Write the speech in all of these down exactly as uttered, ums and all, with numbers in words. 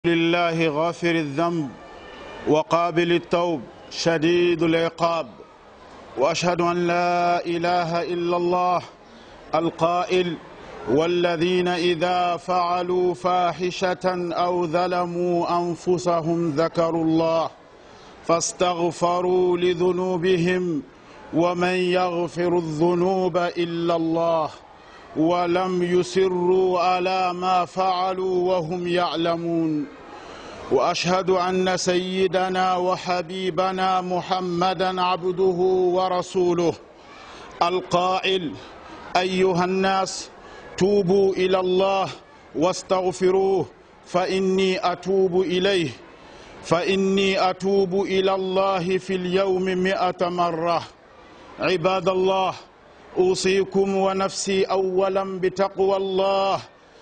لله غافر الذنب وقابل التوب شديد العقاب، وأشهد أن لا إله إلا الله القائل: والذين إذا فعلوا فاحشة أو ظلموا أنفسهم ذكروا الله فاستغفروا لذنوبهم ومن يغفر الذنوب إلا الله ولم يصروا على ما فعلوا وهم يعلمون. وأشهد أن سيدنا وحبيبنا محمدًا عبده ورسوله القائل: أيها الناس توبوا إلى الله واستغفروه فإني أتوب إليه فإني أتوب إلى الله في اليوم مئة مرة. عباد الله، أوصيكم ونفسي أولا بتقوى الله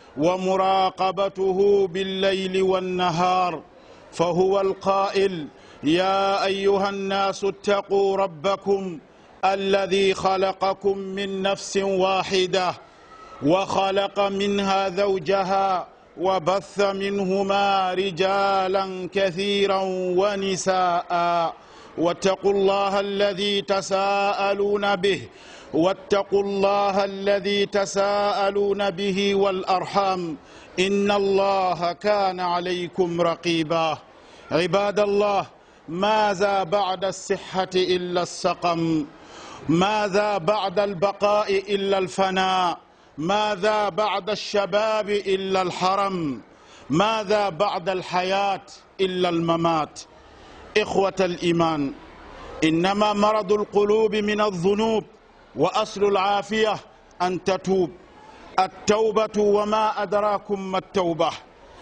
ومراقبته بالليل والنهار، فهو القائل: يا أيها الناس اتقوا ربكم الذي خلقكم من نفس واحدة وخلق منها زوجها وبث منهما رجالا كثيرا ونساء، واتقوا الله الذي تساءلون به واتقوا الله الذي تساءلون به والأرحام إن الله كان عليكم رقيبا. عباد الله، ماذا بعد الصحة إلا السقم؟ ماذا بعد البقاء إلا الفناء؟ ماذا بعد الشباب إلا الحرم؟ ماذا بعد الحياة إلا الممات؟ إخوة الإيمان، إنما مرض القلوب من الذنوب، وأصل العافية أن تتوب. التوبة وما أدراكم ما التوبة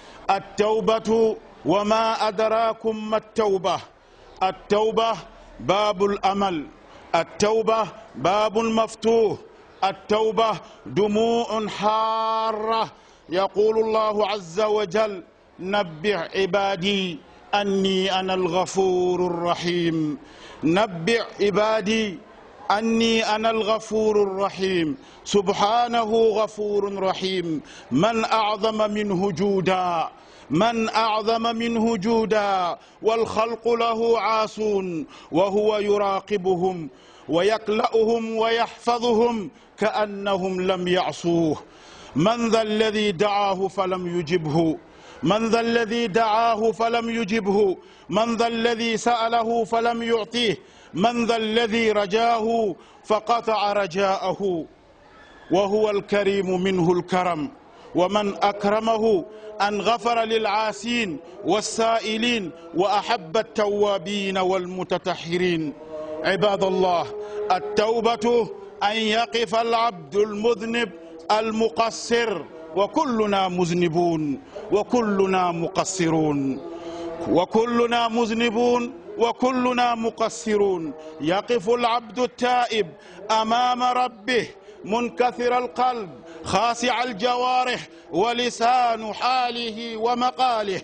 التوبة وما أدراكم ما التوبة التوبة باب الأمل، التوبة باب مفتوح، التوبة دموع حارة. يقول الله عز وجل: نبئ عبادي أني أنا الغفور الرحيم. نبئ عبادي أني أنا الغفور الرحيم. سبحانه غفور رحيم. من أعظم منه جودا من أعظم منه جودا والخلق له عاصون وهو يراقبهم ويكلأهم ويحفظهم كأنهم لم يعصوه. من ذا الذي دعاه فلم يجبه من ذا الذي دعاه فلم يجبه من ذا الذي سأله فلم يعطيه من ذا الذي رجاه فقطع رجاءه. وهو الكريم منه الكرم، ومن أكرمه أن غفر للعاسين والسائلين وأحب التوابين والمتطهرين. عباد الله، التوبة أن يقف العبد المذنب المقصر، وكلنا مذنبون وكلنا مقصرون وكلنا مذنبون وكلنا مقصرون. يقف العبد التائب أمام ربه منكسر القلب خاشع الجوارح ولسان حاله ومقاله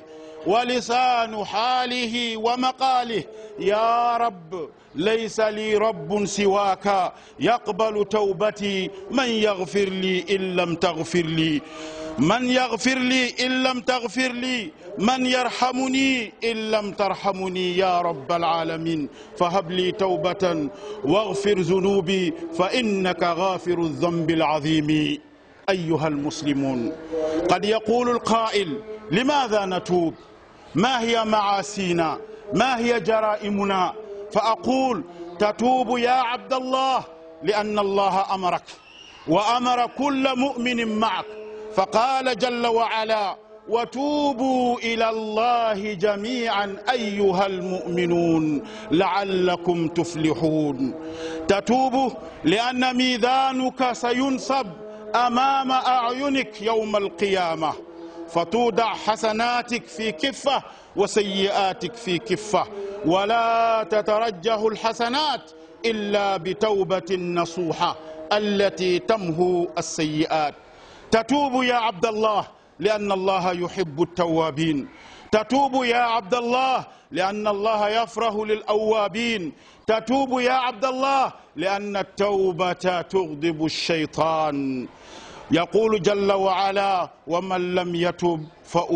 ولسان حاله ومقاله يا رب، ليس لي رب سواك يقبل توبتي، من يغفر لي إن لم تغفر لي من يغفر لي إن لم تغفر لي من يرحمني إن لم ترحمني يا رب العالمين. فهب لي توبة واغفر ذنوبي فإنك غافر الذنب العظيم. أيها المسلمون، قد يقول القائل: لماذا نتوب؟ ما هي معاصينا؟ ما هي جرائمنا؟ فأقول: تتوب يا عبد الله لأن الله أمرك وأمر كل مؤمن معك، فقال جل وعلا: وتوبوا إلى الله جميعا أيها المؤمنون لعلكم تفلحون. تتوب لأن ميزانك سينصب أمام أعينك يوم القيامة، فتوضع حسناتك في كفة وسيئاتك في كفة، ولا تترجح الحسنات إلا بتوبة نصوحة التي تمحو السيئات. تتوب يا عبد الله لأن الله يحب التوابين. تتوب يا عبد الله لأن الله يفرح للأوابين. تتوب يا عبد الله لأن التوبة تغضب الشيطان. يقول جل وعلا ومن لم يتب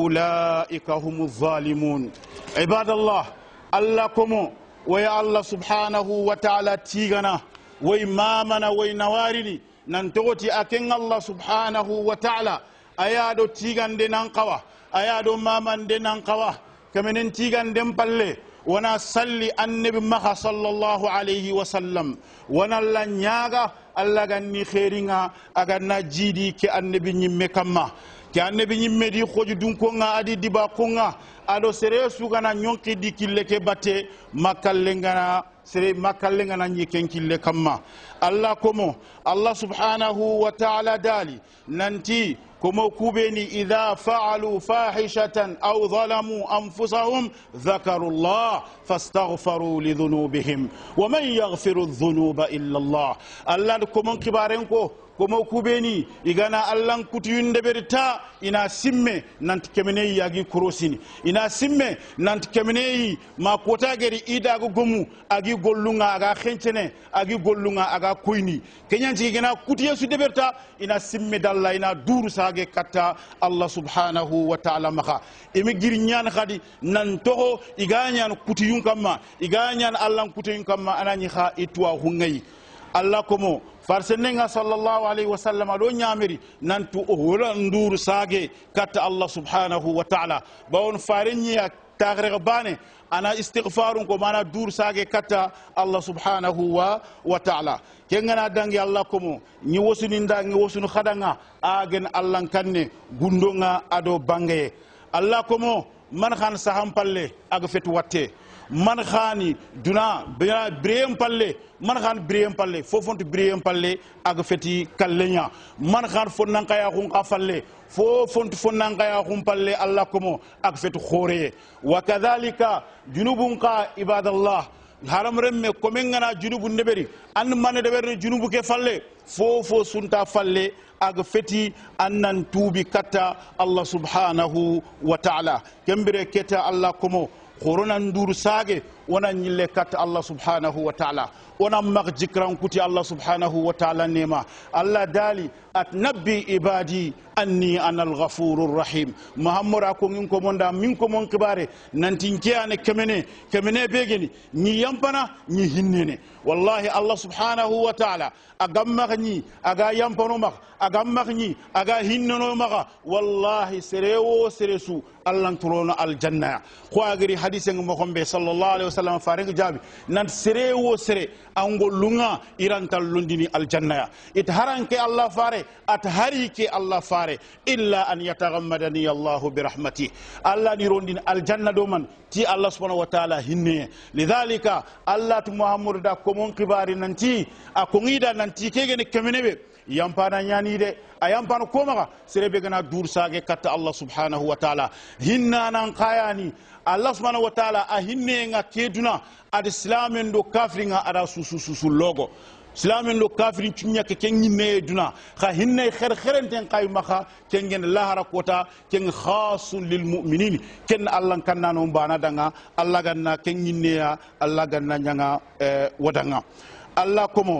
فأولئك هم الظالمون. عباد الله الله كمو ويا الله سبحانه وتعالى تيغنا وإمامنا وينوارني ننتوتي أكن الله سبحانه وتعالى أيادو تيغن دي ننقوى أيادو مامن دي ننقوى كمن تيغن دي مبالي wana salli annabi maha sallallahu alayhi wa sallam wana la nyaaga alla ganni khairinga aga na jidi ke annabi nyimme kamma ke annabi nyimme di khoju dun ko nga adi diba ko nga ado sere sugana nyonki di kille ke batte makalle ngana sere makalle ngana nyiken kille kamma alla komo allah subhanahu wa ta'ala dali nanti كما كوبيني إذا فعلوا فاحشة أو ظلموا أنفسهم ذكروا الله فاستغفروا لذنوبهم ومن يغفر الذنوب إلا الله الله كما كبارنكو كما كوبيني إغانا الله كتيون دبرتا إنا سمي نانت كمني ياغي كروسيني إنا سمي نانت كمني ما كوتاغري إيدا غمو أغي غولونغا أغا خنچني أغي غولونغا أغا كويني كنيان تيغنا كتيسو دبرتا إنا سمي دالا إنا دور ساغي كتا الله سبحانه وتعالى مخا إمي غير نيان خادي نانتوغو إغانيان كتيون كما إغانيان الله كتيون كما أنا نيخا إتوا هونغي الله كومو farsenenga sallallahu alayhi wa sallam do nyamiri nantu o wala ndur sage katta Allah subhanahu wa ta'ala bawon farennya tagre bane ana istighfarun ko mana dur sage katta Allah subhanahu wa wa ta'ala kengana dangi Allah komo ni wosuni ndangi wosunu khadanga agen Allah kanne gundonga ado bangaye Allah komo man khan saham palle ag fetu watte man khani duna brem palle man khan brem palle fofontu brem palle ag feti kallenya man khan fonnan kaya khun qafalle fofontu fonnan kaya khun palle Allah komo ag fetu khore wa kadhalika junubun qa ibadallah haram remme ko mengana junubu neberi an man deberi junubu ke falle fofo sunta falle ag feti annan tubi katta Allah subhanahu wa ta'ala kembere keta Allah komo khorona ndur sage wana nyille kat Allah subhanahu wa ta'ala wana mag jikran kuti Allah subhanahu wa ta'ala nema Allah dali at nabbi ibadi anni ana al-ghafurur rahim muhammad ko ngin ko monda min ko mon kibare nanti kiyane kemene kemene begeni ni yampana ni hinnene wallahi Allah subhanahu wa ta'ala agamma ni aga yampano mak agamma ni aga hinnono maka wallahi serewo seresu Allah turono aljanna ko agri hadith ng mo xombe sallallahu alaihi wasallam faring jabi nan serewo sere angol lunga irantal lundini aljanna it haranke Allah fare at harike Allah fare illa an yataghammadani Allah bi rahmati Allah ni rondin aljanna do man ti Allah subhanahu wa ta'ala hinne lidhalika Allah tu muhammad da ko mon kibari nanti akongida nanti kegene kemenebe yampana nyani de ayampana komaga serebe gana dur sage katta Allah subhanahu wa ta'ala hinna nan qayani Allah subhanahu wa ta'ala a hinne nga keduna ad islamen do kafringa ada susu susu logo islamen do kafrin tunya ke kengi ne duna kha hinne kher kherenten kay maka kengen lahara kota ken khasun lil mu'minin ken Allah kannano bana danga Allah ganna kengi ne ya Allah ganna nyanga eh, wadanga Allah komo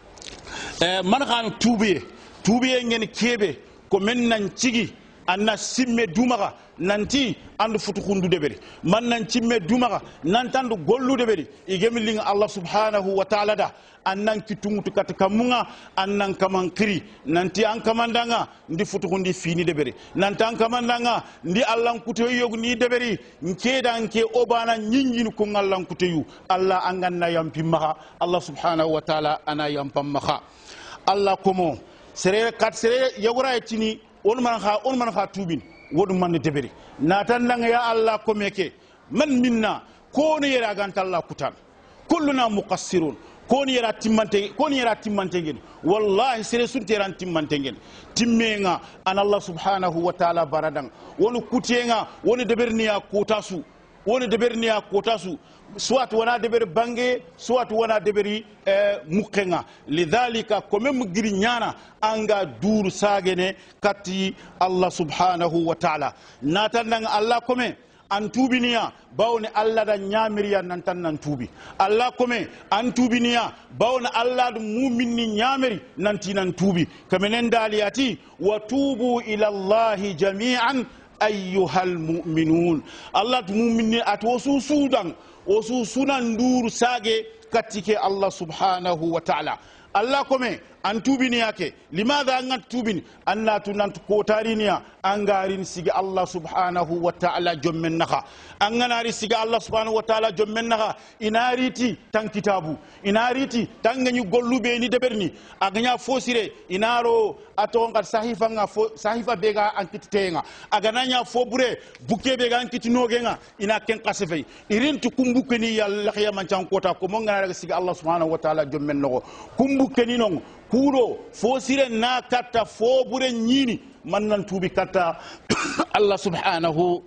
eh, man khan tubiye tubiye ngen kebe ko men nan cigi anna simme dumaga nanti andu futu khundu deberi man nan cimme dumaga nantandu gollu deberi igemilling Allah subhanahu wa ta'ala da annan kitungutu kat kamunga annan kamankiri nanti an kamandanga ndi futu khundi fini deberi nanti an kamandanga ndi Allah kuteyo yogu ni deberi nkeda nke obana nyinjin ko Allah kuteyu Allah anganna yampi maha Allah subhanahu wa ta'ala ana yampam maha Allah komo sere kat sere yogura etini on man kha on man kha tubin wodu man deberi natan lang ya Allah ko meke man minna ko ne yera ganta Allah kutan kulluna muqassirun ko ne yera timmante ko ne yera timmante ngene wallahi sere sunteran timmante ngene timmenga an Allah subhanahu wa ta'ala baradang wonu kutenga wonu deberniya kotasu wonu deberniya kotasu soit wana deberi bange soit wana deberi eh, mukenga lidhalika kome mugiri nyana anga dur sagene kati Allah subhanahu wa ta'ala natanang Allah kome an tubiniya bawne Allah da nyamiriya nan tan nan tubi Allah kome an tubiniya bawne Allah da mu'minni nyamiri nan ti nan tubi kamenen daliyati wa tubu ila Allah jami'an ayyuhal mu'minun Allah da mu'minni at wasu sudan wasu sunan dur sage katike Allah subhanahu wa ta'ala Allah kome an tubini yake limadha an tubini anna tunant ko tariniya an garin siga Allah subhanahu wa ta'ala jommen naka an ganari siga Allah subhanahu wa ta'ala jommen naka inariti tan kitabu inariti tan ganyu gollube ni deberni aganya fosire inaro atonga sahifa nga sahifa bega an kititenga agananya fobure buke bega an kitinogenga ina ken kasefe irintu kumbukeni yalla khiyama chan kota ko mo ngana siga Allah subhanahu wa ta'ala jommen nako kumbukeni non kuro fosire na kata fobure nyini mannan tubi kata Allah subhanahu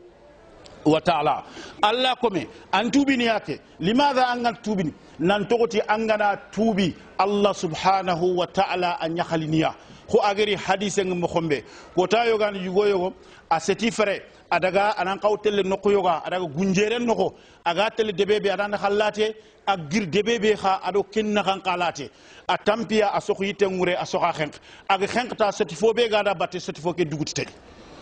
wa ta'ala Allah kome an tubi ni yake limadha an tubi nan togoti angana tubi Allah subhanahu wa ta'ala an yakhaliniya ko agari hadise ngam khombe ko tayo gan yugo yogo a seti fere adaga anan qawtelle nokko yoga adaga gunjeren noko aga tele debebe adana khallate ak gir debebe kha ado kinna kan qalate a tampia a sokhite ngure a sokha khenk ag khenk ta seti fobe gada batte seti foke duguti tay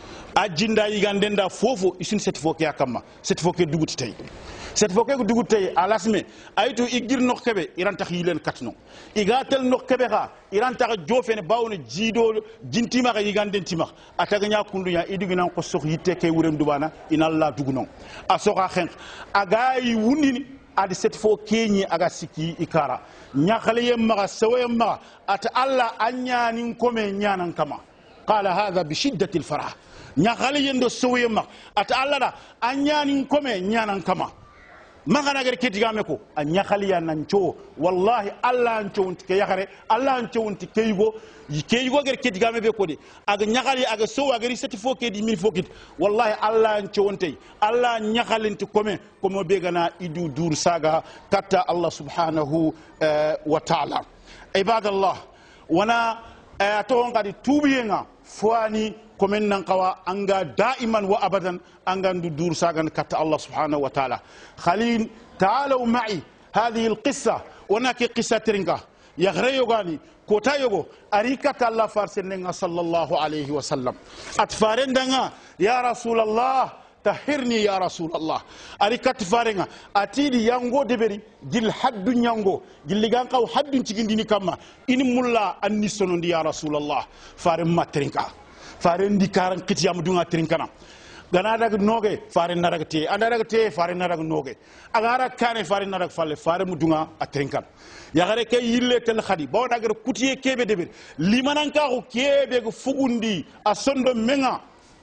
ajinda yigandenda fofo isin seti foke yakama seti foke duguti tay seti foke ko duguti tay alasme ayto igir nok kebe iran tax yilen katno igatel nok kebe kha iran tax jofene bawne jido jintima ga yiganden tima ataga nya kundunya idigina ko sokh yitte kay wuren dubana inalla dugunon a sokha khenk agayi wundini adi seti fo kenyi aga siki ikara nyakhale yemma sawe yemma ata alla anyani kome nyanan kama qala hadha bi shiddati al farah nyakhale yendo sawe yemma ata alla da anyani kome nyanan kama magana gar ketigame ko a nyakhale ya nancho wallahi alla ancho unti yakhare alla ancho unti keygo keygo gar ketigame be ko de aga nyakhale aga so aga seti fo ke di min fokit wallahi alla ancho unti alla nyakhale nti kome komo be gana idu dur saga katta Allah subhanahu wa ta'ala ibadallah wana aton qadi tubiyenga fwani komen nan qawa anga daiman wa abadan anga dur saga katta Allah subhanahu wa ta'ala khalin ta'alu ma'i hadhihi alqissa وناكي قصة ترنكا يغريو غاني كوتا يغو أريكة الله فارسننا صلى الله عليه وسلم أتفارن دنا يا رسول الله تحرني يا رسول الله أريكة تفارنها أتيدي يانغو دبري جل حد يانغو جل لغانقاو حد تجنديني كما إن ملا أني سنون يا رسول الله فارن ما ترنكا فارن دي كارن كتيام دونا ترنكنا gana daga noge fare na daga te anda daga te fare na daga noge agara kane fare na daga falle fare mudunga atrinkan ya gare ke yille tel khadi baw daga kutiye kebe debe limanan ka ko kebe go fugundi asondo menga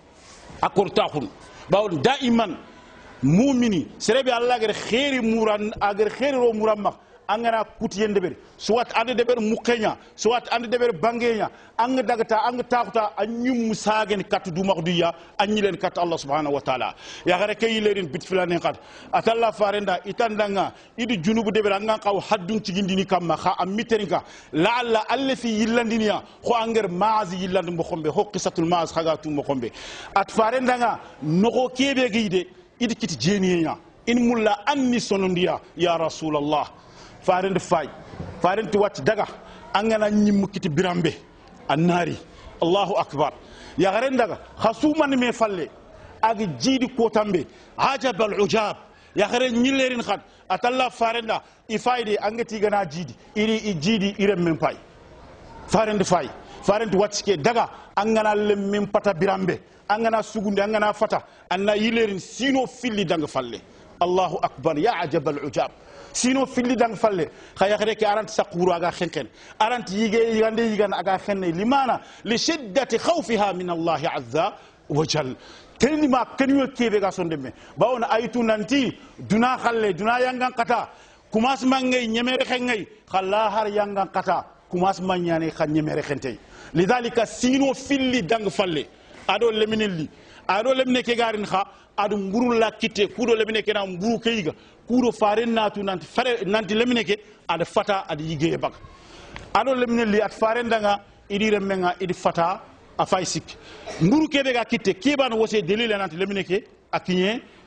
akorta khun baw daiman mu'mini serebe allah gare khairi muran agar khairi ro muramma angana kutiye debe soit ande debe mukenya soit ande debe bangenya ang dagata ang taxta anyum musagen kat du makhdiya anyilen kat Allah subhanahu wa ta'ala ya gare kay lerin bit filane qad atalla farenda itandanga idi junubu debe nga qaw haddun cigindini kamma kha am miterinka la'alla allafi yillandinia ko anger maaz yilland mo khombe ho qisatul maaz khagatu mo khombe at farenda nga noko kebe gide idi kiti jeniya in mulla anni sonondiya ya rasulullah farend fay farend wat daga angana nyim kiti birambe annari Allahu akbar ya garen daga khasuman me falle ag jidi ko tambe ajab al ujab ya garen nyillerin khat atalla farenda ifayde angati gana jidi iri i jidi irem men fay farend fay farend watske daga angana lem men pata birambe angana sugunde angana fata anna yillerin sino filli danga falle Allahu akbar ya ajab al ujab sino filli dang falle khaya khare ki arant saquru aga khenken arant yige yigande yigan aga khenne limana li shiddati khawfiha min Allah azza wa jal telni ma kenyo kebe ga sondeme bawona aytu nanti duna khalle duna yangan kata kumas mangay nyemere khengay khalla har yangan kata kumas manyane khan nyemere khentey lidhalika sino filli dang falle ado leminelli ado lemne ke garin kha adu ngurul la kite kudo lemine ke na nguru keiga kudo faren natu nanti fare nanti lemine ke ada fata ada yige bak ado lemine li at faren danga idi remenga idi fata a faysik nguru kebe ga kite keba no wose delile nanti lemine ke akinye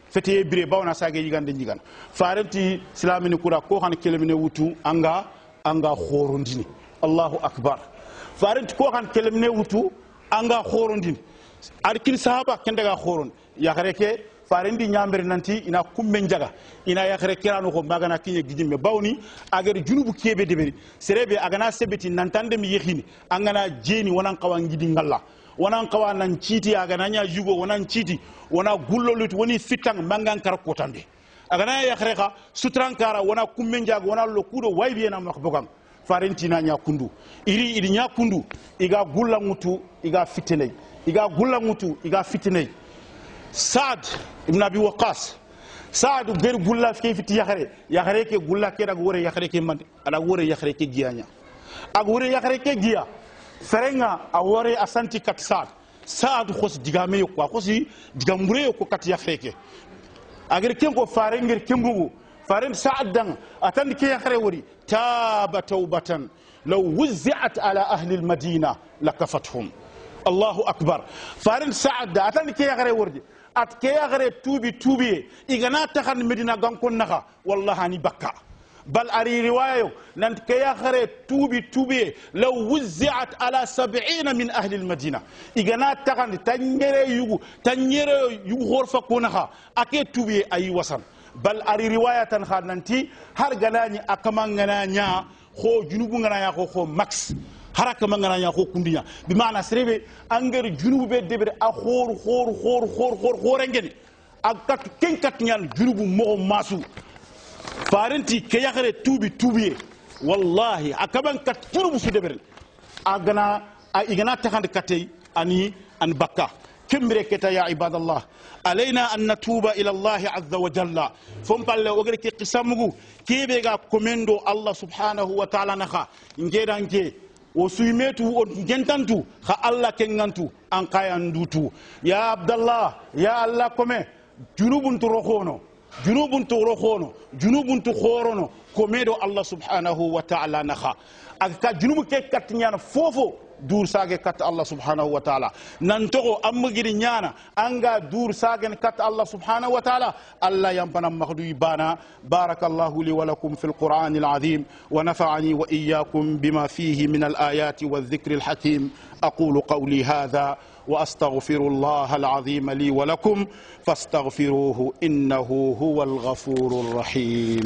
fete bire bawna sage yigande yigana farenti islamini kura ko han kelemine wutu anga anga khorondini Allahu akbar farenti ko han kelemine wutu anga khorondini arkin sahaba kendaga khoron yakareke farendi nyambere nanti ina kumbe njaga ina yakare kirano ko magana kinye gijimbe bawni agere junubu kebe deberi serebe agana sebeti nantande mi yehini angana jeni wonan kawan gidi ngalla wonan kawan nan citi agana nya jugo wonan citi wona gullolut woni fitang mangan kar kotande agana yakare ka sutrankara wona kumbe njaga wona lo kudo waybi na makbogam farenti na nya kundu iri iri nya kundu iga gulla mutu iga fitene iga gulla mutu iga fitene Saad ibn Abi Waqqas Saad ger gulla fi fiti yakhare yakhare ke gulla ke dag wore yakhare ke mande ada wore yakhare ke gianya ag wore yakhare ke giya ferenga a wore asanti kat Saad Saad khos digame yo ko khosi digambure yo ko kat yakhare ke ager ken ko farenger kembugo faren Saad dang atan ke yakhare wori taba tawbatan law wuzzi'at ala ahli al-madina lakafathum Allahu akbar faren Saad atan ke yakhare wori at ke yagare tubi tubi igana taxan medina gankon naxa wallahi ni bakka bal ari riwayo nan ke yagare tubi tubi law wuzzi'at ala sab'ina min ahli almadina igana taxan tangere yugu tangere yugu horfa ko naxa ake tubi ay wasan bal ari riwayatan khananti har ganani akamangana nya kho junubu ngana ya kho kho max haraka mangana nya ko kundinya bi maana serebe anger junubu be debere a khor khor khor khor khor khor ngeni akat kenkat nyal junubu mo masu farenti ke yakhare tubi tubi wallahi akaban kat junubu su debere agana a igana takhande katay ani an bakka كمري كتا يا عباد الله علينا أن نتوب إلى الله عز وجل فمبال وغيرك قسمه كيبغا كومندو الله سبحانه وتعالى نخا نجيدا نجي وسويمتو جنتانتو خا الله كنغانتو أنقايا ندوتو يا عبد الله يا الله كومي جنوب تروخونو جنوب تروخونو جنوب تخورونو كوميدو الله سبحانه وتعالى نخا أكا جنوب كي كاتنيان فوفو دور ساجي كات الله سبحانه وتعالى ننتقو أمغيري نيانا أنغا دور ساجي كات الله سبحانه وتعالى الله ينبنا مخدوي بانا بارك الله لي ولكم في القرآن العظيم ونفعني وإياكم بما فيه من الآيات والذكر الحكيم أقول قولي هذا وأستغفر الله العظيم لي ولكم فاستغفروه إنه هو الغفور الرحيم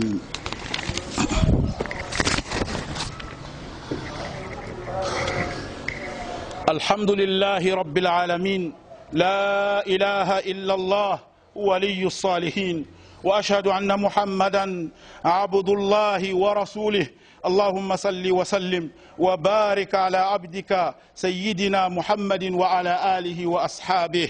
الحمد لله رب العالمين لا إله إلا الله ولي الصالحين وأشهد أن محمدا عبد الله ورسوله اللهم صل وسلم وبارك على عبدك سيدنا محمد وعلى آله وأصحابه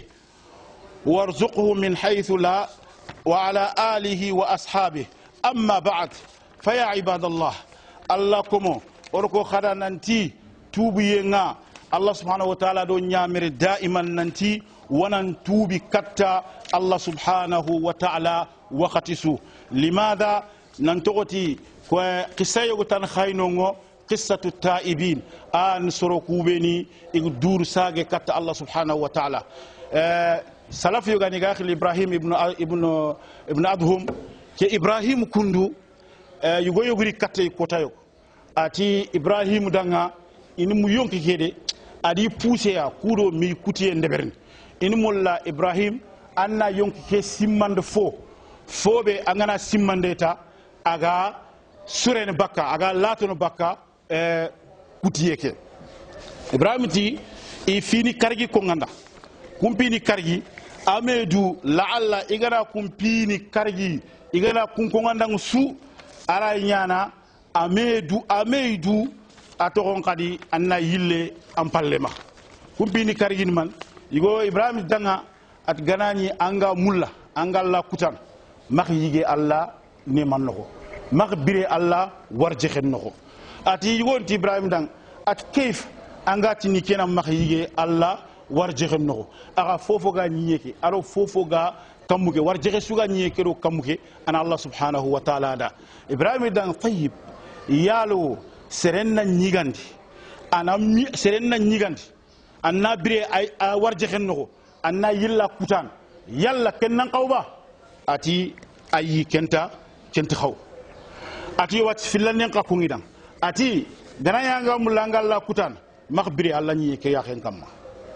وارزقه من حيث لا وعلى آله وأصحابه أما بعد فيا عباد الله اللهم وركو خدانتي توبينا الله سبحانه وتعالى دو نيامر دائما ننتي ونن توبي كتا الله سبحانه وتعالى وقتسو لماذا ننتغتي قصة يغتان خاينونغو قصة التائبين آن سروكوبيني دور ساقي كتا الله سبحانه وتعالى أه سلف يغاني غاخل إبراهيم ابن ابن ابن أدهم كي إبراهيم كندو أه يغو يغري كتا يكوتا يغ أتي إبراهيم دانا إني ميونكي كيدي adi poussé ya kudo mi kutiye ndeberin ini molla Ibrahim anna yonki ke simmande fo fobe angana simmande ta aga surene bakka aga latono bakka e kutiye ke Ibrahim ti e fini kargi ko nganda kumpini kargi amedu laalla igana kumpini kargi igana kunko nganda su ara nyana amedu amedu atogon kadi anna yille ampallema kumpini kargin man igo Ibrahim danga at ganani anga mulla anga la kutan mak yige Allah ne man noko mak bire Allah warje xen noko ati igo ti Ibrahim dang at kayf anga tini kenam mak yige Allah warje xen noko aga fofo ga nyeke aro fofo ga kamuke warje xe suga nyeke ro kamuke ana Allah subhanahu wa ta'ala da Ibrahim dang tayyib yalo serenna nyigandi ana serenna nyigandi anna bire ay warje xen noko anna yilla kutan yalla kennan qawba ati ayi kenta kenti khaw ati wat filanen ka kungidan ati dana yanga mulanga la kutan makhbiri alla nyi ke ya khen kamma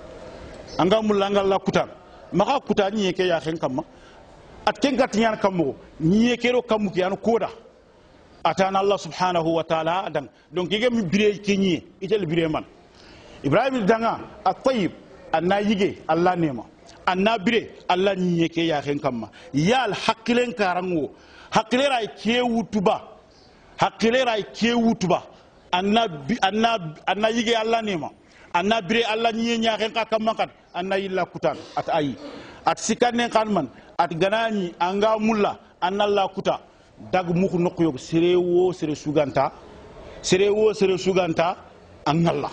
anga mulanga la kutan maka kutan nyi ke ya khen kamma at ken gat nyan kammo nyi ke ro kammu ki an koda atana Allah subhanahu wa ta'ala dan donc yige mi bire ke nyi itel bire man ibrahim danga at-tayyib anna yige alla nema anna bire alla nyi ke ya khen kamma yal hakilen karango hakilera ke wutuba hakilera ke wutuba anna anna anna yige alla nema anna bire alla nyi nya khen ka kamma kat anna yilla kutan at ayi at sikanne kan man at ganani anga mulla anna la kuta dag muku nokko yob serewo sere suganta serewo sere suganta angalla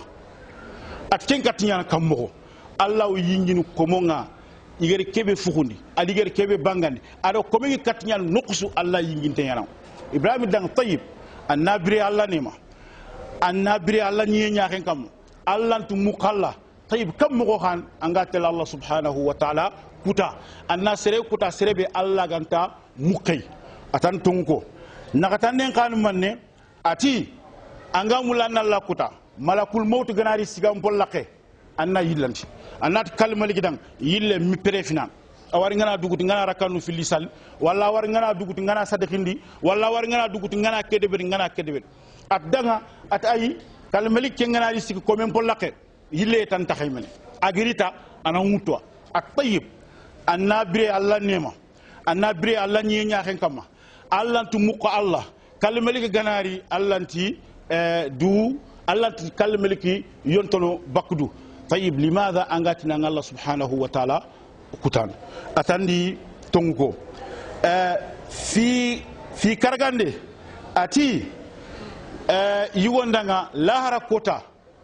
at kenkat nyana kammo allah yinginu komonga igere kebe fukundi adigere kebe bangandi ado komi katnyal nuqsu allah yinginte yana ibrahim dang tayyib annabri allah nema annabri allah nyi nyaken kam allah tu mukalla tayyib kam mo khan anga tel allah subhanahu wa ta'ala kuta anna sere kuta serebe allah ganta mukay atan tonko nakatan den kan manne ati anga mulanna allah kuta malakul maut ganari sigam pollake anna yillanti annat kalmali gidan yille mi prefina awari ngana duguti ngana rakanu fil lisal walla war ngana duguti ngana sadakindi walla war ngana duguti ngana kedebe ngana kedebe at danga at ayi kalmali ke ngana ri sik ko men pollake yille tan taxaymene agirita ana mutwa at tayyib anna bire allah nema anna bire allah nyi nyaaxen kama allah tu muqa allah kalmali ganari allah ti du allah ti kalmali yontono bakdu طيب لماذا أنغاتنا الله سبحانه وتعالى كتان أتندي تونغو آه في في كارغاندي أتي آه يوندنا لا هركوتا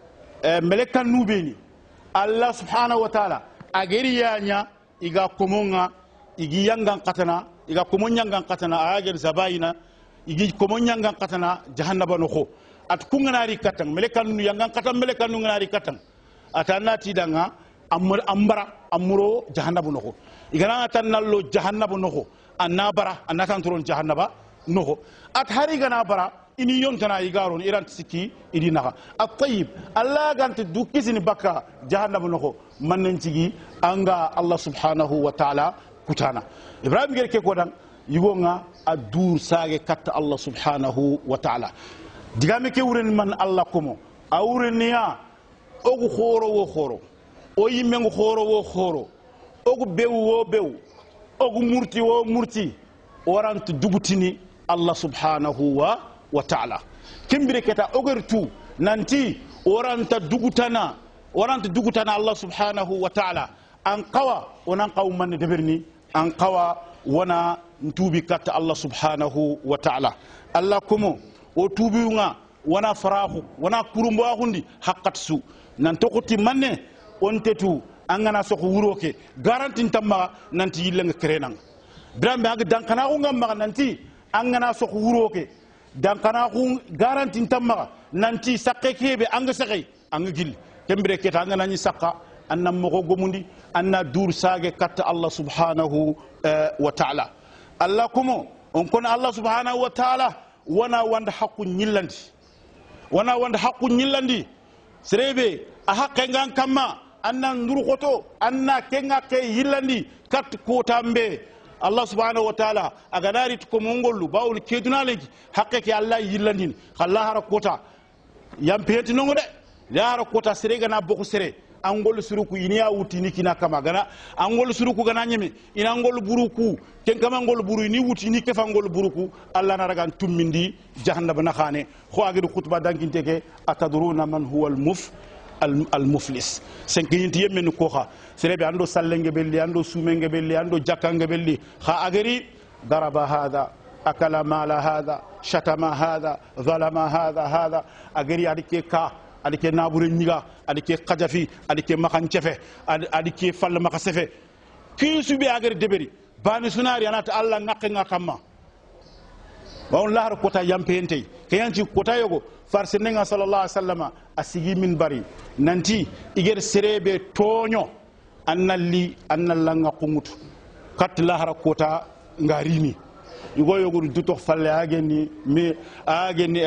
آه ملكا نوبيني الله سبحانه وتعالى أجريانيا إيجا كومونا إيجي يانغان قتنا إيجا كومون يانغان قتنا أجر زباينا إيجي كومون يانغان قتنا جهنم نخو أتكونغنا ري كتن ملكا نو يانغان قتن ملكا نو كتن atana tidanga amur ambara amuro jahannabu noko igana atanallo jahannabu noko annabara anatantron jahannaba noko at hari gana bara ini yontana igaron iran siki idinaga at-tayyib allah gant dukisini baka jahannabu noko mannencigi anga allah subhanahu wa ta'ala kutana ibrahim gerke kodan yigonga adur sage katta allah subhanahu wa ta'ala digame ke wuren man allah komo awreniya ogu khoro wo khoro o yimengu khoro wo khoro ogu bew wo bew ogu murti wo murti warant dugutini allah subhanahu wa wa ta'ala kimbire keta ogertu nanti waranta dugutana waranta dugutana allah subhanahu wa ta'ala an qawa onan qaw man deberni an qawa wana ntubi katta allah subhanahu wa ta'ala allah komo o tubiunga wana farahu wana kurumbo agundi haqqatsu nan tokoti manne on tetu angana soko wuroke garanti tamma nanti yillenga kerenang drambe ag dankana ko ngamma nanti angana soko wuroke dankana ko garanti tamma nanti sakke kebe anga sakay anga gil kembere keta angana ni sakka annam mo gomundi anna dur sage katta allah subhanahu wa ta'ala allah kumo on kono allah subhanahu wa ta'ala wana wanda hakku nyillandi wana wanda hakku nyillandi serebe a haqqengan kamma anna ndurkoto anna kenga ke yillandi kat ko tambe allah subhanahu wa ta'ala aga dari ko mongollu bawul kedunaleki haqqe ke allah yillandini khalla hara kota yam peti nongo de ya hara kota serega na boko sere angol suruku iniya wutini kina kama gana angol suruku gana nyeme ina angol buruku ken kama angol buru ni wutini ke fangol buruku allah na ragan tummindi jahannam na khane kho agidu khutba dankinteke atadruna man huwa al muf al muflis senkinti yemen ko kha serebe ando sallenge belli ando sumenge belli ando jakkange belli kha agari daraba hada akala mala hada shatama hada zalama hada hada agari adike ka adike nabure nyiga adike qajafi adike makanchefe adike fall makasefe ki subi agari deberi bani sunari anata allah ngakke ngakama wa on lahar kota yampente kayanci kota yogo farse nenga sallallahu alaihi wasallam asigi min bari nanti iger serebe tonyo annalli annalla ngakumutu kat lahar kota ngarini yugo yogo duto falle ageni mi ageni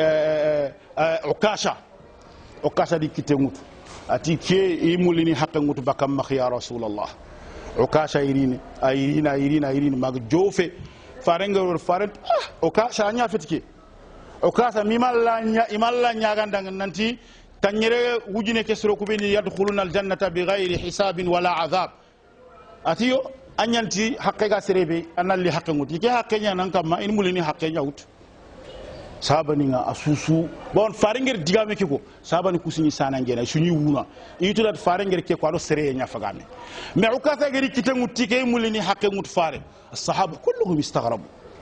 ukasha ukasha di kitengutu ati ke imulini haqqe ngutu bakam makh ya rasulullah ukasha irini ayirina irina irini mag jofe farenga wor farent ukasha anya fetike ukasha mimalla nya imalla nya gandang nanti tanyere wujine kesro kubini yadkhuluna aljannata bighairi hisabin wala azab atiyo anyanti haqqe ga serebe analli haqqe ngutu ke haqqe nya nan kam ma in mulini haqqe nyawut sabani nga asusu bon farenger digame kiko sabani kusini sana ngena suni wuna itulat farenger ke ko ado sere nya fagame me ukata gari kitengu tike mulini haqqe ngut fare as-sahaba kulluhum istaghrabu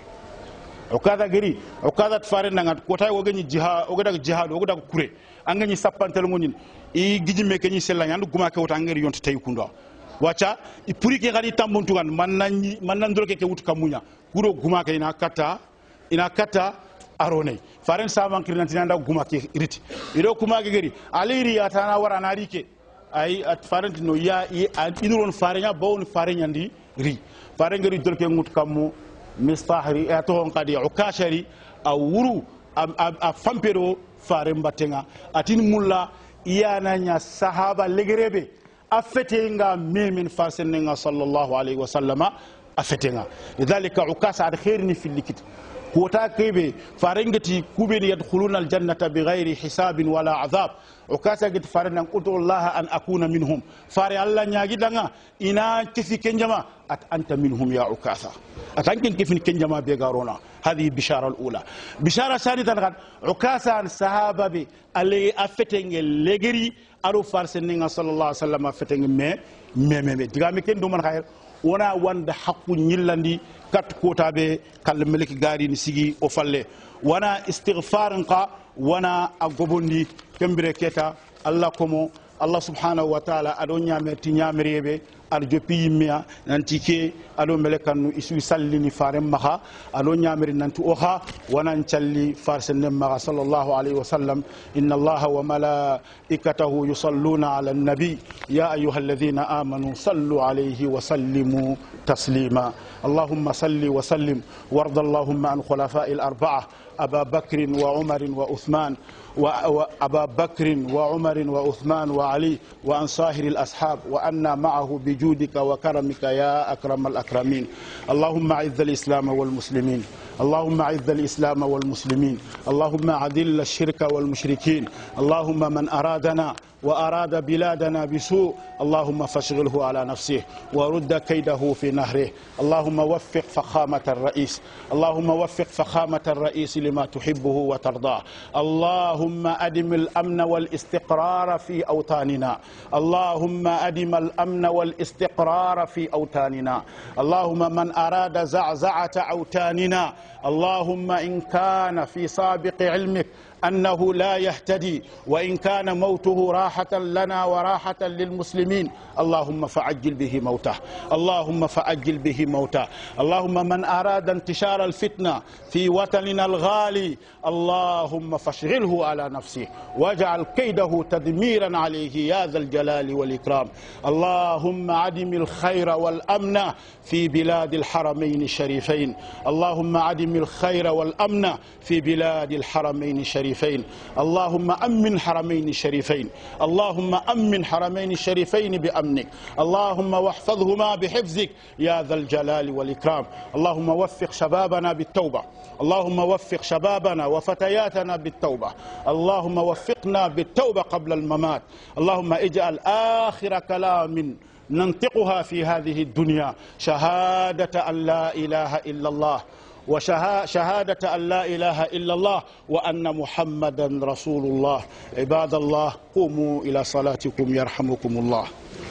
ukata gari ukata fare nangat ko tay wogani jihad ogoda jihad ogoda kure angani sappantel ngonin i gijime ke ni sella nyandu guma ke wota ngari yonta tay kunda wacha i puri ke gari tambuntu kan mannan mannan dol ke ke wut kamunya kuro guma ke ina kata ina kata arone faren saman kirnantinanda guma ke iriti ido kuma gari aliri atana warana rike ay at faren no ya inuron farenya bawon farenya ndi ri faren gari dolke ngut kammu mistahri ato on kadi ukashari awuru a fampero faren batenga atin mulla iyana nya sahaba legerebe afetenga memin farsenga sallallahu alaihi wasallama afetenga lidhalika ukasa ad khairini fil likit كوتا كيبي فارنجتي كوبين يدخلون الجنة بغير حساب ولا عذاب وكاسا جت فارنا قلت الله أن أكون منهم فاري الله نياجي لنا إنا كيف كنجما أت أنت منهم يا عكاسا أتانكن كيف كنجما بيجارونا هذه البشارة الأولى بشارة ثانية عكاسا الصحابة بي اللي أفتنج لجري أرو فارسنين صلى الله عليه وسلم أفتنج مي مي مي تقامي كن دومن خير wana wanda hakku nyillandi kat kota be kal melik gari ni sigi o falle wana istighfaran qa wana agobondi kembere keta allah komo allah subhanahu wa ta'ala ado nyame ti nyamerebe ar jopi yimya nanti ke ado melekanu isu sallini farem maha ado nyameri nanti oha wana nchalli farsen maha sallallahu alaihi wasallam inna allaha wa malaikatahu yusalluna ala nabi ya ayyuhalladhina amanu sallu alayhi wa sallimu taslima allahumma salli wa sallim warda allahumma an khulafa'il arba'ah aba bakr wa umar wa uthman وأبا بكر وعمر وعثمان وعلي وأن صاهر الأصحاب وأنا معه بجودك وكرمك يا أكرم الأكرمين اللهم أعز الإسلام والمسلمين اللهم أعز الإسلام والمسلمين اللهم أذل الشرك والمشركين اللهم من أرادنا وأراد بلادنا بسوء اللهم فاشغله على نفسه ورد كيده في نهره اللهم وفق فخامة الرئيس اللهم وفق فخامة الرئيس لما تحبه وترضاه اللهم أدم الأمن والاستقرار في أوطاننا اللهم أدم الأمن والاستقرار في أوطاننا اللهم من أراد زعزعة أوطاننا اللهم إن كان في سابق علمك أنه لا يهتدي وإن كان موته راحة لنا وراحة للمسلمين اللهم فعجل به موته اللهم فعجل به موته اللهم من أراد انتشار الفتنة في وطننا الغالي اللهم فاشغله على نفسه واجعل كيده تدميرا عليه يا ذا الجلال والإكرام اللهم عدم الخير والأمن في بلاد الحرمين الشريفين اللهم عدم الخير والأمن في بلاد الحرمين الشريفين اللهم أمن حرمين الشريفين اللهم أمن حرمين الشريفين بأمنك اللهم واحفظهما بحفظك يا ذا الجلال والإكرام اللهم وفق شبابنا بالتوبة اللهم وفق شبابنا وفتياتنا بالتوبة اللهم وفقنا بالتوبة قبل الممات اللهم اجعل آخر كلام ننطقها في هذه الدنيا شهادة أن لا إله إلا الله وشهادة أن لا إله إلا الله وأن محمدا رسول الله عباد الله قوموا إلى صلاتكم يرحمكم الله.